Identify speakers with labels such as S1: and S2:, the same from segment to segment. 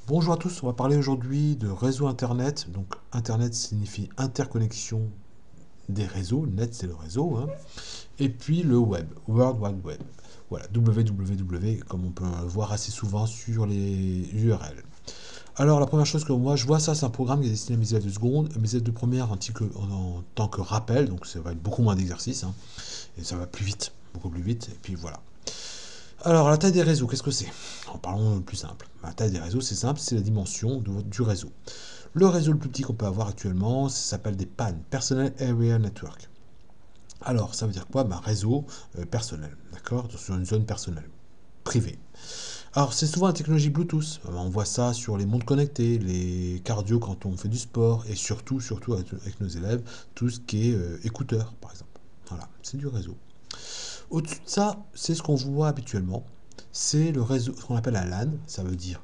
S1: Bonjour à tous, on va parler aujourd'hui de réseau Internet. Donc Internet signifie interconnexion des réseaux, net c'est le réseau, hein. Et puis le web, World Wide Web. Voilà, www, comme on peut le voir assez souvent sur les URL. Alors la première chose que moi je vois ça, c'est un programme qui est destiné à mes élèves de seconde, mes élèves de première en tant que rappel, donc ça va être beaucoup moins d'exercices, hein, et ça va plus vite, beaucoup plus vite, et puis voilà. Alors, la taille des réseaux, qu'est-ce que c'est? En parlons le plus simple. La taille des réseaux, c'est simple, c'est la dimension du réseau. Le réseau le plus petit qu'on peut avoir actuellement, ça s'appelle des PAN, Personal Area Network. Alors, ça veut dire quoi? Réseau personnel, d'accord? Sur une zone personnelle, privée. Alors, c'est souvent la technologie Bluetooth. On voit ça sur les montres connectées, les cardio quand on fait du sport, et surtout avec nos élèves, tout ce qui est écouteurs, par exemple. Voilà, c'est du réseau. Au-dessus de ça, c'est ce qu'on voit habituellement. C'est le réseau, ce qu'on appelle un LAN, ça veut dire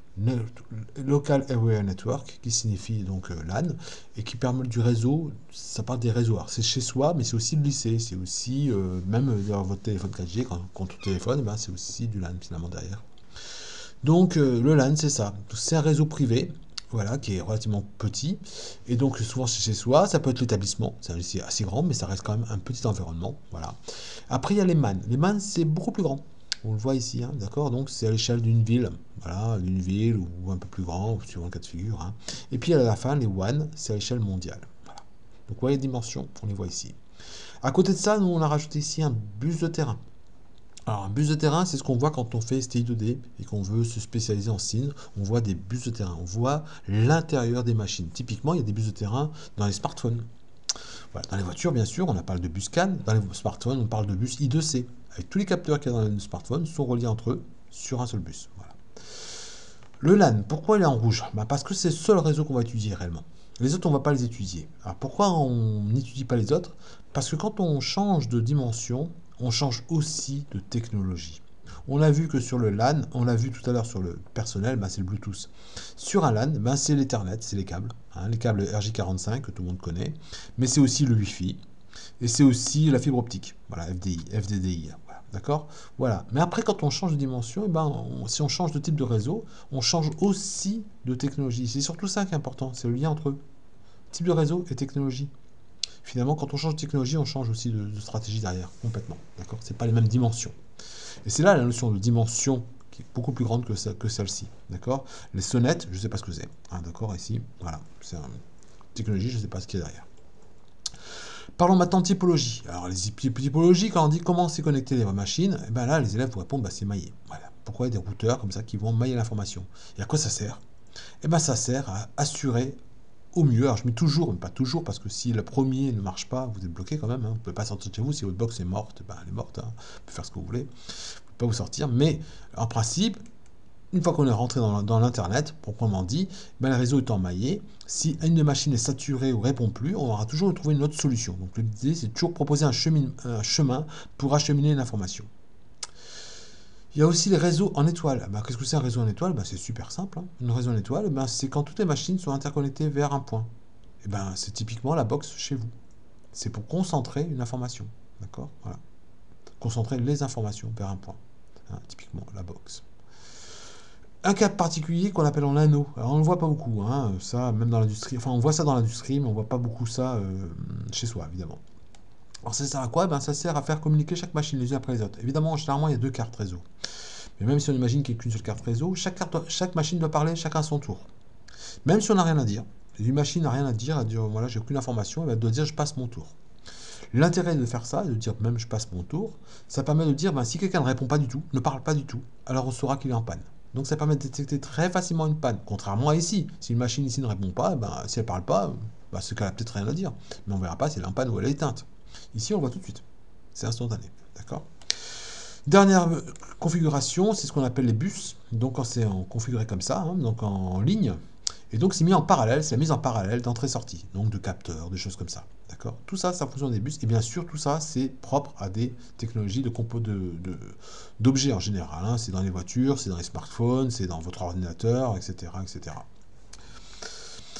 S1: Local Area Network, qui signifie donc LAN, et qui permet du réseau, ça parle des réseaux. Alors c'est chez soi, mais c'est aussi le lycée, c'est aussi, même dans votre téléphone 4G, quand on téléphone, c'est aussi du LAN finalement derrière. Donc le LAN, c'est ça. C'est un réseau privé, voilà, qui est relativement petit. Et donc souvent c'est chez soi, ça peut être l'établissement, c'est un lycée assez grand, mais ça reste quand même un petit environnement. Voilà. Après il y a les MAN. Les MAN c'est beaucoup plus grand. On le voit ici, hein, d'accord? Donc c'est à l'échelle d'une ville, voilà, d'une ville ou un peu plus grand, suivant le cas de figure, hein. Et puis à la fin, les WAN, c'est à l'échelle mondiale. Voilà. Donc vous voyez les dimensions, on les voit ici. À côté de ça, nous on a rajouté ici un bus de terrain. Alors, un bus de terrain, c'est ce qu'on voit quand on fait STI 2D et qu'on veut se spécialiser en SIN. On voit des bus de terrain, on voit l'intérieur des machines. Typiquement, il y a des bus de terrain dans les smartphones. Voilà. Dans les voitures, bien sûr, on a parlé de bus CAN. Dans les smartphones, on parle de bus I2C. Avec tous les capteurs qu'il y a dans le smartphone sont reliés entre eux sur un seul bus. Voilà. Le LAN, pourquoi il est en rouge? Parce que c'est le seul réseau qu'on va étudier réellement. Les autres, on ne va pas les étudier. Alors pourquoi on n'étudie pas les autres? Parce que quand on change de dimension, on change aussi de technologie. On a vu que sur le LAN, on l'a vu tout à l'heure sur le personnel, c'est le Bluetooth. Sur un LAN, c'est l'Ethernet, c'est les câbles, hein, les câbles RJ45 que tout le monde connaît, mais c'est aussi le Wi-Fi, et c'est aussi la fibre optique, voilà, FDI, FDDI, voilà, d'accord? Voilà. Mais après, quand on change de dimension, si on change de type de réseau, on change aussi de technologie. C'est surtout ça qui est important, c'est le lien entre eux. Type de réseau et technologie. Finalement, quand on change de technologie, on change aussi de stratégie derrière, complètement, d'accord? C'est pas les mêmes dimensions. Et c'est là la notion de dimension qui est beaucoup plus grande que celle-ci, d'accord? Les sonnettes, je ne sais pas ce que c'est, hein, d'accord, ici, voilà, c'est une technologie, je ne sais pas ce qu'il y a derrière. Parlons maintenant de typologie. Alors, les typologies, quand on dit comment c'est connecté les machines, et là, les élèves vous répondent, c'est maillé. Voilà. Pourquoi il y a des routeurs comme ça qui vont mailler l'information? Et à quoi ça sert? Ça sert à assurer au mieux. Alors, je mets toujours, mais pas toujours, parce que si le premier ne marche pas, vous êtes bloqué quand même, hein. Vous ne pouvez pas sortir de chez vous. Si votre box est morte, elle est morte, hein. Vous pouvez faire ce que vous voulez. Vous ne pouvez pas vous sortir. Mais en principe, une fois qu'on est rentré dans l'Internet, proprement dit, le réseau étant maillé, si une machine est saturée ou répond plus, on aura toujours trouvé une autre solution. Donc l'idée, c'est toujours proposer un chemin pour acheminer l'information. Il y a aussi les réseaux en étoile. Qu'est-ce que c'est un réseau en étoile? C'est super simple, hein. Un réseau en étoile, c'est quand toutes les machines sont interconnectées vers un point. C'est typiquement la box chez vous. C'est pour concentrer une information. D'accord? Voilà. Concentrer les informations vers un point. Hein, typiquement la box. Un cas particulier qu'on appelle en anneau. Alors on ne le voit pas beaucoup, hein, ça, même dans l'industrie. Enfin, on voit ça dans l'industrie, mais on ne voit pas beaucoup ça chez soi, évidemment. Alors ça sert à quoi? Ça sert à faire communiquer chaque machine les unes après les autres. Évidemment, généralement, il y a deux cartes réseau. Mais même si on imagine qu'il n'y a qu'une seule carte réseau, chaque machine doit parler chacun à son tour. Même si on n'a rien à dire. Une machine n'a rien à dire, elle dit voilà, j'ai aucune information, elle doit dire je passe mon tour. L'intérêt de faire ça, de dire même je passe mon tour, ça permet de dire si quelqu'un ne répond pas du tout, ne parle pas du tout, alors on saura qu'il est en panne. Donc ça permet de détecter très facilement une panne. Contrairement à ici, si une machine ici ne répond pas, si elle ne parle pas, c'est qu'elle a peut-être rien à dire. Mais on ne verra pas si elle est en panne ou elle est éteinte. Ici, on voit tout de suite. C'est instantané. D'accord? Dernière configuration, c'est ce qu'on appelle les bus. Donc quand c'est configuré comme ça, hein, donc en ligne, et donc c'est mis en parallèle, c'est la mise en parallèle d'entrée-sortie, donc de capteurs, de choses comme ça. D'accord? Tout ça, ça fonctionne des bus, et bien sûr, tout ça, c'est propre à des technologies d'objets en général, hein. C'est dans les voitures, c'est dans les smartphones, c'est dans votre ordinateur, etc., etc.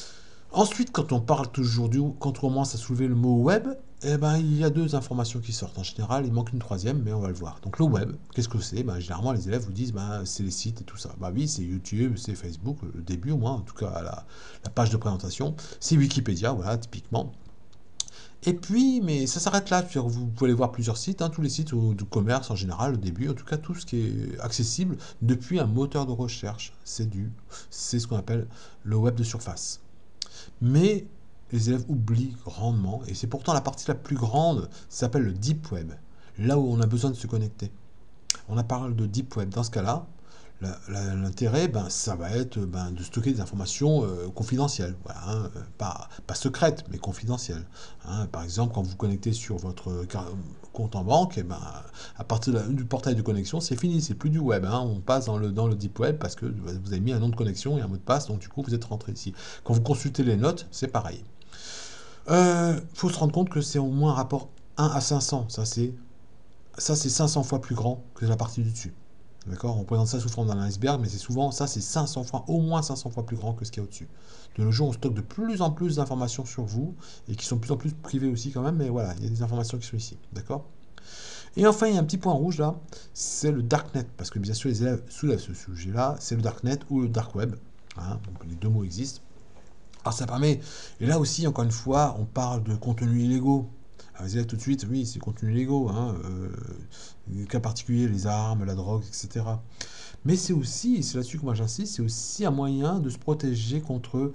S1: Ensuite, quand on parle toujours quand on commence à soulever le mot web, eh ben, il y a deux informations qui sortent. En général, il manque une troisième, mais on va le voir. Donc le web, qu'est-ce que c'est? Ben, généralement, les élèves vous disent, ben, c'est les sites et tout ça. Bah oui, c'est YouTube, c'est Facebook, le début au moins, en tout cas la page de présentation. C'est Wikipédia, voilà, typiquement. Et puis, mais ça s'arrête là. Vous pouvez aller voir plusieurs sites, hein, tous les sites de commerce en général, au début, en tout cas tout ce qui est accessible depuis un moteur de recherche. C'est ce qu'on appelle le web de surface. Mais les élèves oublient grandement, et c'est pourtant la partie la plus grande, ça s'appelle le deep web, là où on a besoin de se connecter. On a parlé de deep web. Dans ce cas-là, l'intérêt, ben, ça va être de stocker des informations confidentielles, voilà, hein, pas secrètes, mais confidentielles. Hein. Par exemple, quand vous connectez sur votre compte en banque, et ben, à partir du portail de connexion, c'est fini, c'est plus du web. Hein. On passe dans le deep web parce que vous avez mis un nom de connexion et un mot de passe, donc du coup, vous êtes rentré ici. Quand vous consultez les notes, c'est pareil. Faut se rendre compte que c'est au moins un rapport 1 à 500. Ça, c'est 500 fois plus grand que la partie du dessus. D'accord? On présente ça sous forme d'un iceberg, mais c'est souvent, ça c'est 500 fois, au moins 500 fois plus grand que ce qu'il y a au-dessus. De nos jours, on stocke de plus en plus d'informations sur vous, et qui sont de plus en plus privées aussi quand même, mais voilà, il y a des informations qui sont ici. D'accord? Et enfin, il y a un petit point rouge là, c'est le darknet, parce que bien sûr, les élèves soulèvent ce sujet-là, c'est le darknet ou le dark web. Hein, donc les deux mots existent. Alors ça permet, et là aussi, encore une fois, on parle de contenus illégaux. Alors, vous allez tout de suite, oui, c'est contenus illégaux, hein, cas particulier, les armes, la drogue, etc. Mais c'est aussi, et c'est là-dessus que moi j'insiste, c'est aussi un moyen de se protéger contre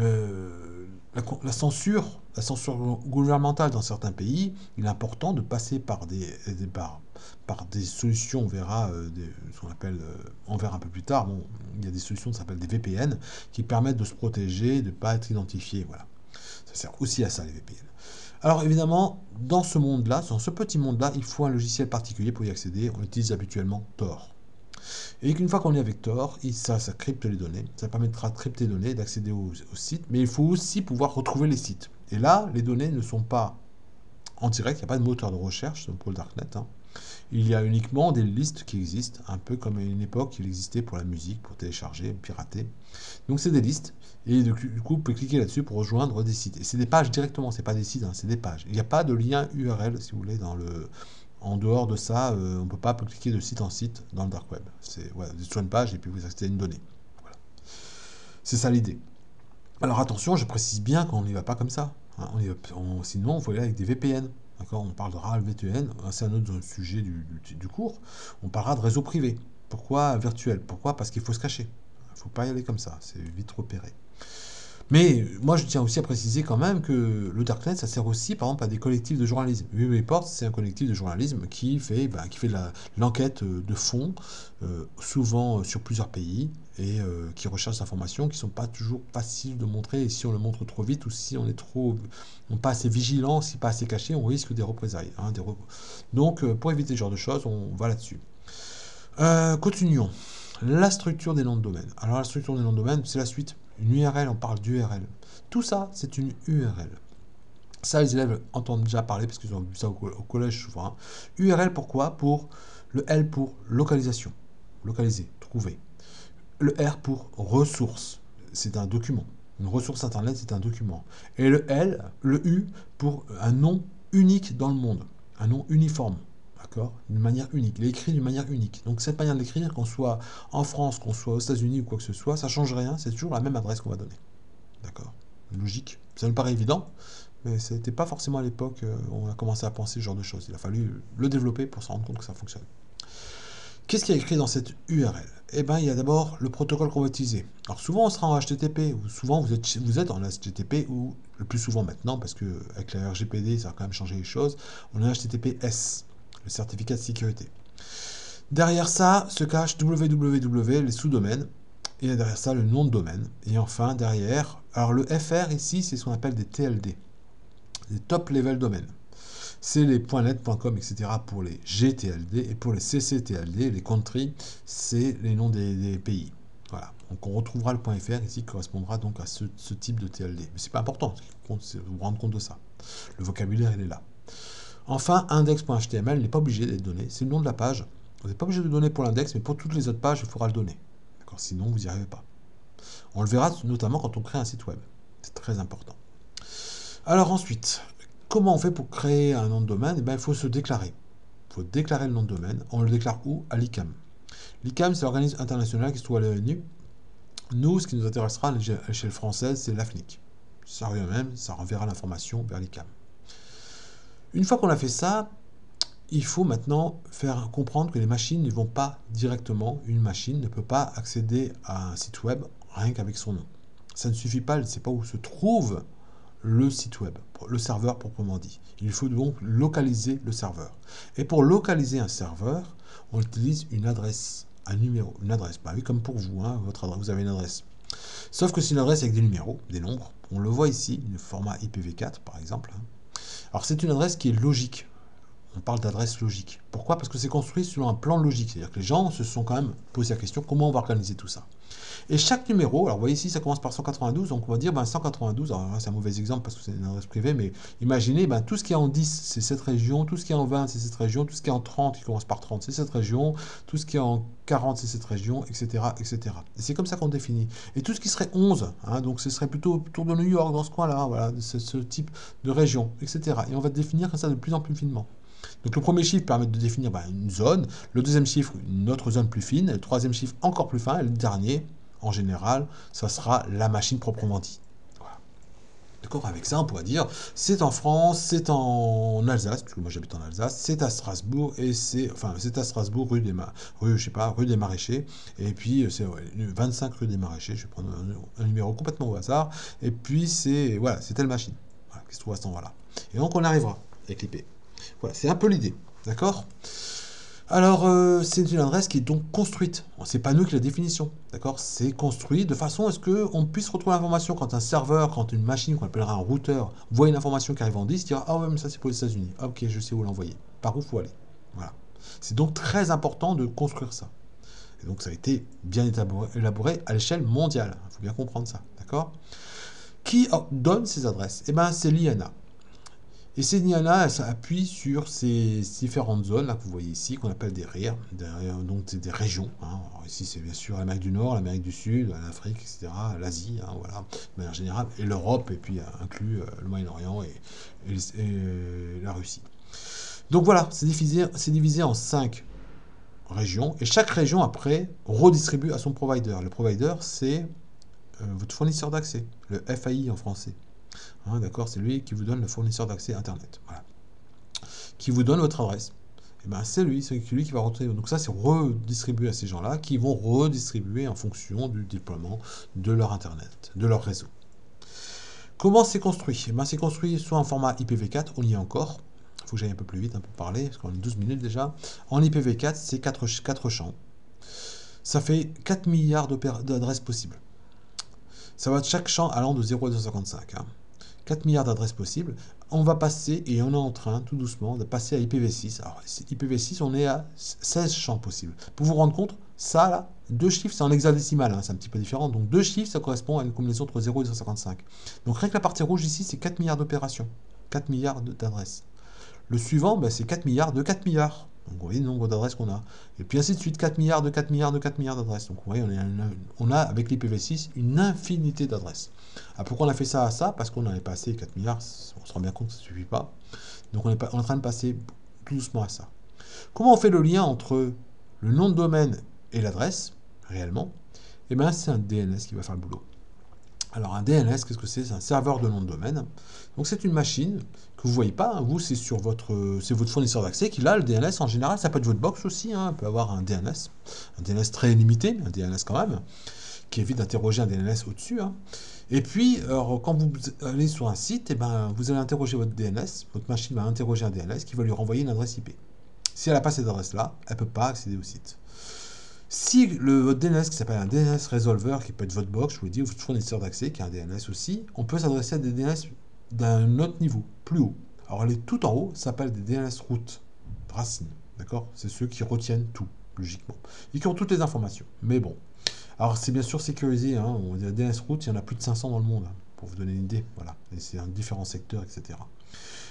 S1: la censure gouvernementale dans certains pays. Il est important de passer par des solutions, on verra, ce qu'on appelle, on verra un peu plus tard, bon, il y a des solutions qui s'appellent des VPN, qui permettent de se protéger, de ne pas être identifié. Voilà. Ça sert aussi à ça, les VPN. Alors évidemment, dans ce monde-là, dans ce petit monde-là, il faut un logiciel particulier pour y accéder. On utilise habituellement Tor. Et qu'une fois qu'on est avec Tor, ça crypte les données. Ça permettra de crypter les données, d'accéder au site. Mais il faut aussi pouvoir retrouver les sites. Et là, les données ne sont pas en direct. Il n'y a pas de moteur de recherche pour le Darknet. Hein. Il y a uniquement des listes qui existent, un peu comme à une époque il existait pour la musique, pour télécharger, pirater. Donc c'est des listes, et du coup vous pouvez cliquer là-dessus pour rejoindre des sites. Et c'est des pages directement, c'est pas des sites, hein, c'est des pages. Il n'y a pas de lien URL, si vous voulez, en dehors de ça, on ne peut pas cliquer de site en site dans le dark web. C'est voilà, sur une page et puis vous accédez à une donnée. Voilà. C'est ça l'idée. Alors attention, je précise bien qu'on n'y va pas comme ça. Hein, sinon, il faut y aller avec des VPN. D'accord, on parlera de VPN, c'est un autre sujet du cours. On parlera de réseau privé. Pourquoi virtuel? Pourquoi? Parce qu'il faut se cacher. Il ne faut pas y aller comme ça, c'est vite repéré. Mais moi, je tiens aussi à préciser quand même que le Darknet, ça sert aussi, par exemple, à des collectifs de journalisme. Report, c'est un collectif de journalisme qui fait de l'enquête de fond, souvent sur plusieurs pays, et qui recherche des informations qui ne sont pas toujours faciles de montrer. Et si on le montre trop vite, ou si on est pas assez vigilant, si pas assez caché, on risque des représailles. Hein, Donc, pour éviter ce genre de choses, on va là-dessus. Continuons. La structure des noms de domaine. Alors, la structure des noms de domaine, c'est la suite. Une URL, on parle d'URL. Tout ça, c'est une URL. Ça, les élèves entendent déjà parler parce qu'ils ont vu ça au collège souvent. Hein. URL, pourquoi? Pour le L pour localisation. Localiser, trouver. Le R pour ressource. C'est un document. Une ressource internet, c'est un document. Et le L, le U pour un nom unique dans le monde. Un nom uniforme. D'accord? D'une manière unique. Il est écrit d'une manière unique. Donc cette manière de l'écrire, qu'on soit en France, qu'on soit aux États-Unis ou quoi que ce soit, ça ne change rien. C'est toujours la même adresse qu'on va donner. D'accord? Logique. Ça me paraît évident, mais ce n'était pas forcément à l'époque où on a commencé à penser ce genre de choses. Il a fallu le développer pour se rendre compte que ça fonctionne. Qu'est-ce qu'il y a écrit dans cette URL? Eh bien, il y a d'abord le protocole qu'on va utiliser. Alors souvent, on sera en HTTP, ou souvent vous êtes en HTTP, ou le plus souvent maintenant, parce qu'avec la RGPD, ça a quand même changé les choses, on est HTTPS, le certificat de sécurité. Derrière ça se cache www, les sous-domaines, et derrière ça, le nom de domaine. Et enfin, derrière, alors le FR ici, c'est ce qu'on appelle des TLD, des top level domaines. C'est les .net, .com, etc. pour les GTLD, et pour les CCTLD, les country, c'est les noms des pays. Voilà. Donc on retrouvera le .fr ici qui correspondra donc à ce type de TLD. Mais c'est pas important, ce qui compte, c'est de vous rendre compte de ça. Le vocabulaire, il est là. Enfin, index.html n'est pas obligé d'être donné, c'est le nom de la page. Vous n'êtes pas obligé de le donner pour l'index, mais pour toutes les autres pages, il faudra le donner. Sinon, vous n'y arrivez pas. On le verra notamment quand on crée un site web. C'est très important. Alors ensuite, comment on fait pour créer un nom de domaine? Eh bien, il faut se déclarer. Il faut déclarer le nom de domaine. On le déclare où? À l'ICAM. L'ICAM, c'est l'organisme international qui se trouve à l'ONU. Nous, ce qui nous intéressera à l'échelle française, c'est l'AFNIC. Ça revient même, ça renverra l'information vers l'ICAM. Une fois qu'on a fait ça, il faut maintenant faire comprendre que les machines ne vont pas directement, une machine ne peut pas accéder à un site web rien qu'avec son nom. Ça ne suffit pas, elle ne sait pas où se trouve le site web, le serveur proprement dit. Il faut donc localiser le serveur. Et pour localiser un serveur, on utilise une adresse, un numéro, une adresse. Bah oui, comme pour vous, hein, votre adresse, vous avez une adresse. Sauf que c'est une adresse avec des numéros, des nombres. On le voit ici, le format IPv4 par exemple. Alors c'est une adresse qui est logique. On parle d'adresse logique. Pourquoi? Parce que c'est construit selon un plan logique. C'est-à-dire que les gens se sont quand même posé la question, comment on va organiser tout ça? Et chaque numéro, alors vous voyez ici, ça commence par 192, donc on va dire 192, alors c'est un mauvais exemple parce que c'est une adresse privée, mais imaginez, tout ce qui est en 10, c'est cette région, tout ce qui est en 20, c'est cette région, tout ce qui est en 30, qui commence par 30, c'est cette région, tout ce qui est en 40, c'est cette région, etc. etc. Et c'est comme ça qu'on définit. Et tout ce qui serait 11, donc ce serait plutôt autour de New York, dans ce coin-là, voilà, ce type de région, etc. Et on va définir comme ça de plus en plus finement. Donc le premier chiffre permet de définir une zone, le deuxième chiffre une autre zone plus fine, le troisième chiffre encore plus fin, et le dernier, en général, ça sera la machine proprement dit. Voilà. D'accord? Avec ça, on pourrait dire, c'est en France, c'est en Alsace, parce que moi j'habite en Alsace, c'est à Strasbourg, et c'est à Strasbourg, rue des Maraîchers, et puis c'est 25 rue des Maraîchers, je vais prendre un numéro complètement au hasard, et puis c'est telle machine, voilà, qui se trouve à cet endroit-là. Et donc on arrivera avec l'IP. Voilà, c'est un peu l'idée, d'accord? Alors, c'est une adresse qui est donc construite. C'est pas nous qui la définition, d'accord? C'est construit de façon à ce qu'on puisse retrouver l'information quand un serveur, quand une machine qu'on appellera un routeur, voit une information qui arrive en 10, il dira, ah ouais, mais ça c'est pour les États-Unis. Ah, ok, je sais où l'envoyer. Par où il faut aller. Voilà. C'est donc très important de construire ça. Et donc ça a été bien élaboré à l'échelle mondiale. Il faut bien comprendre ça, d'accord? Qui donne ces adresses? Eh bien, c'est l'IANA. Et ces NIANA, elles s'appuient sur ces différentes zones là, que vous voyez ici, qu'on appelle des RIR, donc des régions. Alors ici, c'est bien sûr l'Amérique du Nord, l'Amérique du Sud, l'Afrique, etc., l'Asie, voilà, de manière générale, et l'Europe, et puis inclus le Moyen-Orient et la Russie. Donc voilà, c'est divisé en 5 régions, et chaque région, après, redistribue à son provider. Le provider, c'est votre fournisseur d'accès, le FAI en français. D'accord, c'est lui qui vous donne le fournisseur d'accès Internet. Voilà. Qui vous donne votre adresse. Et c'est lui qui va rentrer. Donc ça, c'est redistribué à ces gens-là qui vont redistribuer en fonction du déploiement de leur Internet, de leur réseau. Comment c'est construit? C'est construit soit en format IPv4, on y est encore. Il faut que j'aille un peu plus vite, un peu parler, parce qu'on a 12 minutes déjà. En IPv4, c'est 4 champs. Ça fait 4 milliards d'adresses possibles. Ça va de chaque champ allant de 0 à 255. 4 milliards d'adresses possibles. On va passer, et on est en train, tout doucement, de passer à IPv6. Alors, IPv6, on est à 16 champs possibles. Pour vous rendre compte, ça, là, 2 chiffres, c'est en hexadécimal, c'est un petit peu différent. Donc, 2 chiffres, ça correspond à une combinaison entre 0 et 255. Donc, rien que la partie rouge ici, c'est 4 milliards d'opérations. 4 milliards d'adresses. Le suivant, c'est 4 milliards de 4 milliards. Donc, vous voyez le nombre d'adresses qu'on a. Et puis ainsi de suite, 4 milliards de 4 milliards de 4 milliards d'adresses. Donc, vous voyez, on a avec l'IPv6 une infinité d'adresses. Alors, pourquoi on a fait ça à ça? Parce qu'on n'en avait pas assez 4 milliards. On se rend bien compte que ça ne suffit pas. Donc, on est en train de passer tout doucement à ça. Comment on fait le lien entre le nom de domaine et l'adresse, réellement? Eh bien, c'est un DNS qui va faire le boulot. Alors un DNS, qu'est-ce que c'est? C'est un serveur de nom de domaine. Donc c'est une machine que vous ne voyez pas. Vous, c'est votre fournisseur d'accès qui a le DNS. En général, ça peut être votre box aussi. On peut avoir un DNS très limité, un DNS quand même, qui évite d'interroger un DNS au-dessus. Et puis, quand vous allez sur un site, vous allez interroger votre DNS. Votre machine va interroger un DNS qui va lui renvoyer une adresse IP. Si elle n'a pas cette adresse-là, elle ne peut pas accéder au site. Si votre DNS qui s'appelle un DNS Resolver, qui peut être votre box, je vous l'ai dit, votre fournisseur d'accès, qui est un DNS aussi, on peut s'adresser à des DNS d'un autre niveau, plus haut. Alors les tout en haut, ça s'appelle des DNS routes, racines, d'accord? C'est ceux qui retiennent tout, logiquement, et qui ont toutes les informations. Mais bon, alors c'est bien sûr sécurisé, on dit DNS route, il y en a plus de 500 dans le monde, pour vous donner une idée, voilà, et c'est un différents secteurs, etc.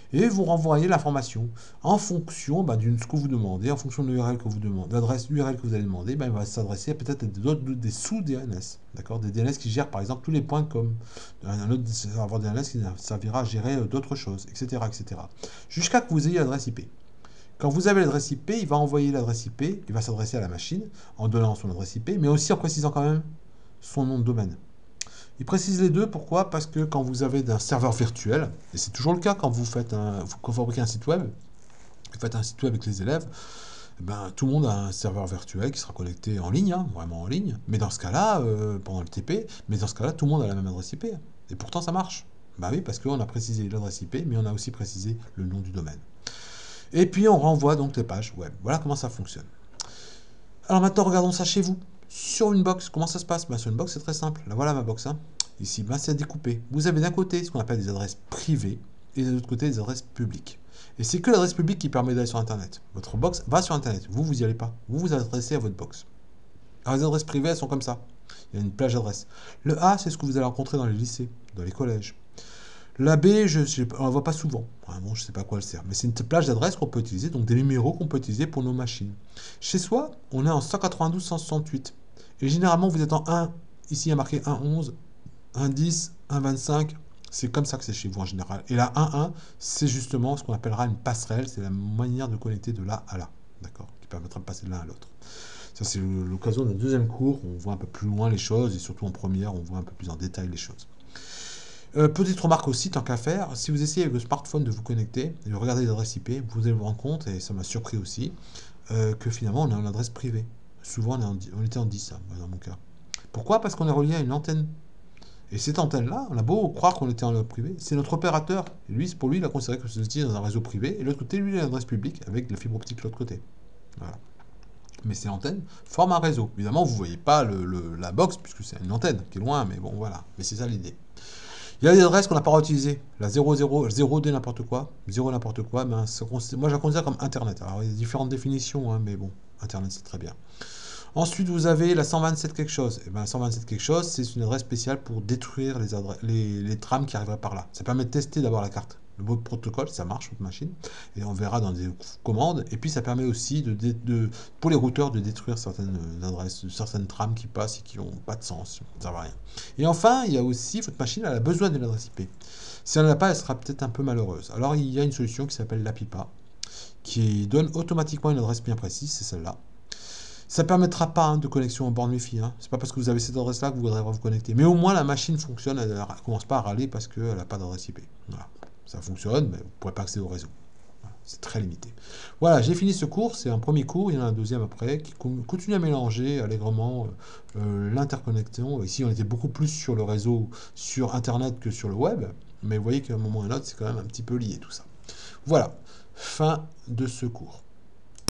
S1: et vous renvoyez l'information. En fonction de ce que vous demandez, en fonction de l'URL que vous demandez, l'adresse URL que vous allez demander, il va s'adresser peut-être à des sous-DNS, d'accord, des DNS qui gèrent par exemple tous les points .com, un autre serveur DNS qui servira à gérer d'autres choses, etc., etc. Jusqu'à que vous ayez l'adresse IP. Quand vous avez l'adresse IP, il va envoyer l'adresse IP, il va s'adresser à la machine en donnant son adresse IP, mais aussi en précisant quand même son nom de domaine. Il précise les deux, pourquoi? Parce que quand vous avez un serveur virtuel, et c'est toujours le cas quand vous fabriquez un site web, vous faites un site web avec les élèves, tout le monde a un serveur virtuel qui sera connecté en ligne, vraiment en ligne, mais dans ce cas-là, pendant le TP, mais dans ce cas-là, tout le monde a la même adresse IP. Et pourtant, ça marche. Bah oui, parce qu'on a précisé l'adresse IP, mais on a aussi précisé le nom du domaine. Et puis, on renvoie donc les pages web. Voilà comment ça fonctionne. Alors maintenant, regardons ça chez vous. Sur une box, comment ça se passe? Sur une box, c'est très simple. Là, voilà ma box. Ici, c'est découpé. Vous avez d'un côté ce qu'on appelle des adresses privées et de l'autre côté des adresses publiques. Et c'est que l'adresse publique qui permet d'aller sur Internet. Votre box va sur Internet. Vous n'y allez pas. Vous vous adressez à votre box. Alors, les adresses privées, elles sont comme ça. Il y a une plage d'adresses. Le A, c'est ce que vous allez rencontrer dans les lycées, dans les collèges. La B, on la voit pas souvent. Vraiment, je ne sais pas à quoi elle sert. Mais c'est une plage d'adresses qu'on peut utiliser, donc des numéros qu'on peut utiliser pour nos machines. Chez soi, on est en 192, 168. Et généralement, vous êtes en 1. Ici, il y a marqué 1.11, 1.10, 1.25. C'est comme ça que c'est chez vous en général. Et la 1.1, c'est justement ce qu'on appellera une passerelle. C'est la manière de connecter de là à là. D'accord? Qui permettra de passer de l'un à l'autre. Ça, c'est l'occasion d'un deuxième cours. On voit un peu plus loin les choses. Et surtout en première, on voit un peu plus en détail les choses. Petite remarque aussi, tant qu'à faire, si vous essayez avec le smartphone de vous connecter et de regarder l'adresse IP, vous allez vous rendre compte, et ça m'a surpris aussi, que finalement on a une adresse privée. Souvent on était en 10, dans mon cas. Pourquoi? Parce qu'on est relié à une antenne. Et cette antenne-là, on a beau croire qu'on était en privé, c'est notre opérateur. Et lui, pour lui, il a considéré que c'était dans un réseau privé, et l'autre côté, lui, il a une adresse publique avec de la fibre optique de l'autre côté. Voilà. Mais ces antennes forment un réseau. Évidemment, vous ne voyez pas la box, puisque c'est une antenne qui est loin, mais bon, voilà. Mais c'est ça l'idée. Il y a des adresses qu'on n'a pas utilisées. La 0D n'importe quoi, 0 n'importe quoi, moi je la considère comme Internet. Alors il y a différentes définitions, mais bon, Internet c'est très bien. Ensuite, vous avez la 127 quelque chose. Et 127 quelque chose, c'est une adresse spéciale pour détruire les trames qui arriveraient par là. Ça permet de tester d'abord la carte. Le mot de protocole, ça marche sur votre machine, et on verra dans des commandes. Et puis ça permet aussi pour les routeurs de détruire certaines adresses, certaines trames qui passent et qui n'ont pas de sens, ça ne va rien. Et enfin, il y a aussi, votre machine elle a besoin d'une adresse IP. Si elle n'en a pas, elle sera peut-être un peu malheureuse. Alors il y a une solution qui s'appelle l'APIPA, qui donne automatiquement une adresse bien précise, c'est celle-là. Ça ne permettra pas de connexion en borne Wi-Fi. C'est pas parce que vous avez cette adresse-là que vous voudrez vous connecter. Mais au moins la machine fonctionne, elle ne commence pas à râler parce qu'elle n'a pas d'adresse IP. Voilà. Ça fonctionne, mais vous ne pourrez pas accéder au réseau. Voilà. C'est très limité. Voilà, j'ai fini ce cours. C'est un premier cours, il y en a un deuxième après, qui continue à mélanger allègrement l'interconnexion. Ici, on était beaucoup plus sur le réseau, sur Internet que sur le web. Mais vous voyez qu'à un moment ou à un autre, c'est quand même un petit peu lié tout ça. Voilà, fin de ce cours.